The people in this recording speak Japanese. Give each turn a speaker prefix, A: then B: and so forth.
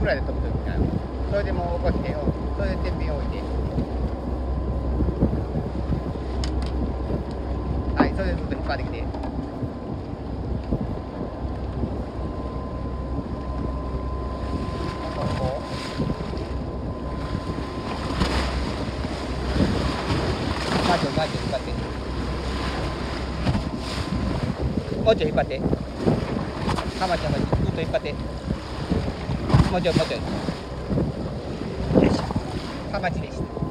A: らいで飛ぶときなの。それでもう起こして、それで天秤置いて。はい、それでずっと引っ張ってきて。引っ張って。もうちょい引っ張って。ハマちゃんがずっと引っ張って。もうちょい。よし。ハマチでした。